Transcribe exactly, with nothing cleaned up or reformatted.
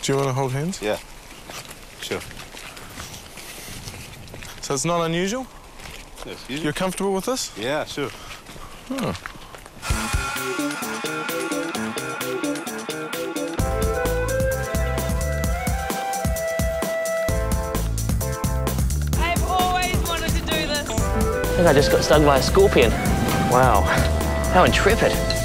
Do you want to hold hands? Yeah, sure. So it's not unusual? Yes, usual. You're comfortable with this? Yeah, sure. Oh. I've always wanted to do this. I think I just got stung by a scorpion. Wow, how intrepid.